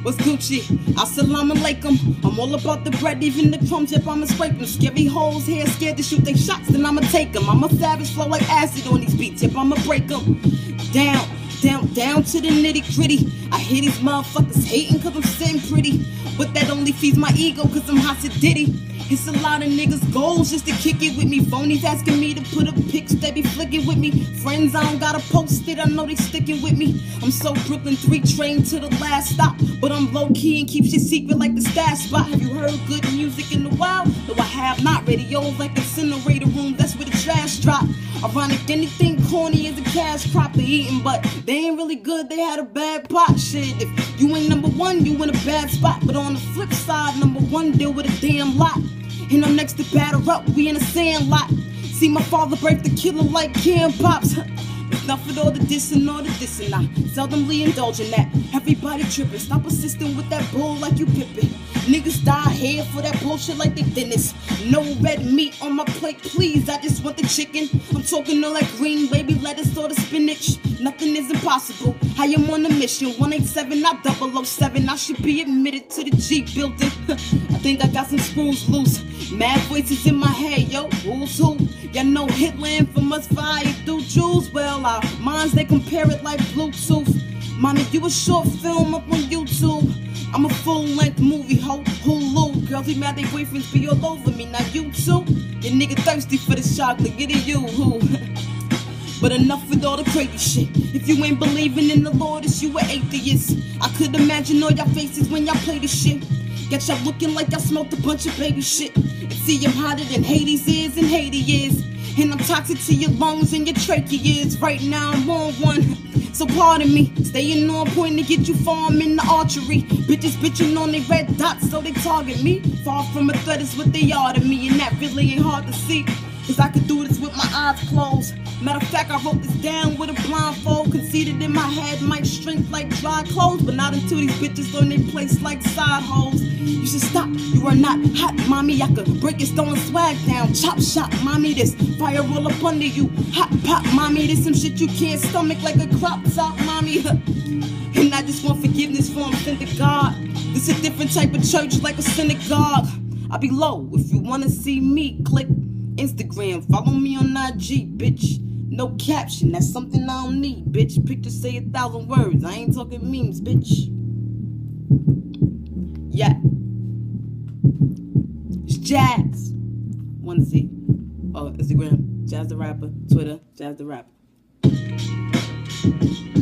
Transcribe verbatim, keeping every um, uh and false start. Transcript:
What's Gucci? Assalamu alaikum. I'm all about the bread, even the crumbs, yep, I'ma scrape them. Scary hoes here, scared to shoot they shots, then I'ma take them. I'm a savage, flow like acid on these beats, yep, I'ma break them. Down, down, down to the nitty gritty. I hear these motherfuckers hating cause I'm sitting pretty, but that only feeds my ego cause I'm hot to ditty. It's a lot of niggas' goals just to kick it with me. Phonies asking me to put up pics, they be flicking with me. Friends, I don't gotta post it, I know they sticking with me. I'm so Brooklyn three train to the last stop, but I'm low-key and keep shit secret like the stash spot. Have you heard good music in the wild? No, I have not. Radios like incinerator room, that's where the trash drop. Ironic, anything corny is a cash crop they eating, but they ain't really good, they had a bad pot. Shit, if you ain't number one, you in a bad spot. But on the flip side, number one deal with a damn lot. And I'm next to batter up, we in a sand lot. See my father break the killer like Cam Pops. Enough with all the dissing, all the dissing, I seldomly indulge in that. Everybody tripping, stop assisting with that bull like you pippin'. Niggas die here for that bullshit like they dentists. No red meat on my plate, please, I just want the chicken. I'm talking all that green, baby lettuce or the spinach. Nothing is impossible, I am on a mission. One eight seven, not double oh seven, I should be admitted to the Jeep building. I think I got some screws loose. Mad voices in my head, yo, who's who? Y'all know Hitler infamous fire through Jews. Well, our minds, they compare it like Bluetooth. Mommy, you a short film up on YouTube. I'm a full-length movie, ho, Hulu. Girls be mad they boyfriends be all over me, now you too. Your nigga thirsty for this chocolate, get it you, who? But enough with all the crazy shit. If you ain't believing in the Lord, it's you an atheist. I could imagine all y'all faces when y'all play this shit. Got y'all looking like y'all smoked a bunch of baby shit. And see, I'm hotter than Hades is and Haiti is. And I'm toxic to your lungs and your trachea is. Right now I'm on one, so pardon me. Staying on point to get you farm in the archery. Bitches bitching on they red dots so they target me. Far from a threat is what they are to me, and that really ain't hard to see, cause I could do this with my eyes closed. Matter of fact, I wrote this down with a blindfold. Conceited in my head might shrink like dry clothes, but not until these bitches learn they place like side hoes. You should stop, you are not hot, mommy. I could break your stolen swag down. Chop shot, mommy, this fire roll up under you. Hot pop, mommy, this some shit you can't stomach like a crop top, mommy. And I just want forgiveness from sent to God. This a different type of church like a synagogue. I'll be low, if you wanna see me, click Instagram, follow me on I G, bitch. No caption, that's something I don't need, bitch. Pictures say a thousand words, I ain't talking memes, bitch. Yeah. It's Jazz. Wanna see? Oh, Instagram, Jazz the Rapper. Twitter, Jazz the Rapper.